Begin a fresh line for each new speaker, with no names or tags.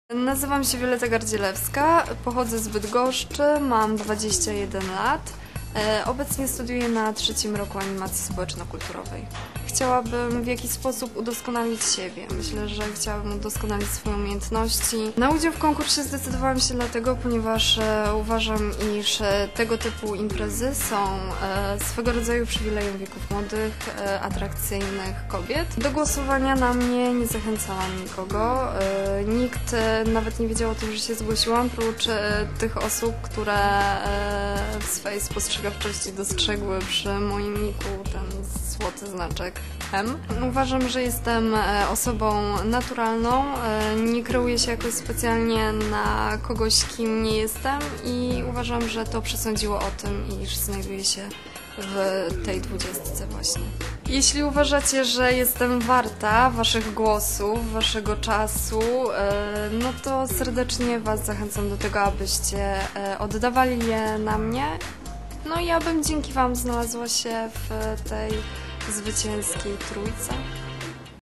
Nazywam się Wioleta Gardzielewska, pochodzę z Bydgoszczy, mam 21 lat. Obecnie studiuję na 3. roku animacji społeczno-kulturowej. Chciałabym w jakiś sposób udoskonalić siebie. Myślę, że chciałabym udoskonalić swoje umiejętności. Na udział w konkursie zdecydowałam się dlatego, ponieważ uważam, iż tego typu imprezy są swego rodzaju przywilejem wieków młodych, atrakcyjnych kobiet. Do głosowania na mnie nie zachęcałam nikogo. Nikt nawet nie wiedział o tym, że się zgłosiłam, prócz tych osób, które w swojej spostrzegawczości dostrzegły przy moim niku ten złoty znaczek M. Uważam, że jestem osobą naturalną, nie kreuję się jakoś specjalnie na kogoś, kim nie jestem i uważam, że to przesądziło o tym, iż znajduję się w tej 20 właśnie. Jeśli uważacie, że jestem warta waszych głosów, waszego czasu, no to serdecznie was zachęcam do tego, abyście oddawali je na mnie. No i abym dzięki wam znalazła się w tej zwycięskiej trójce.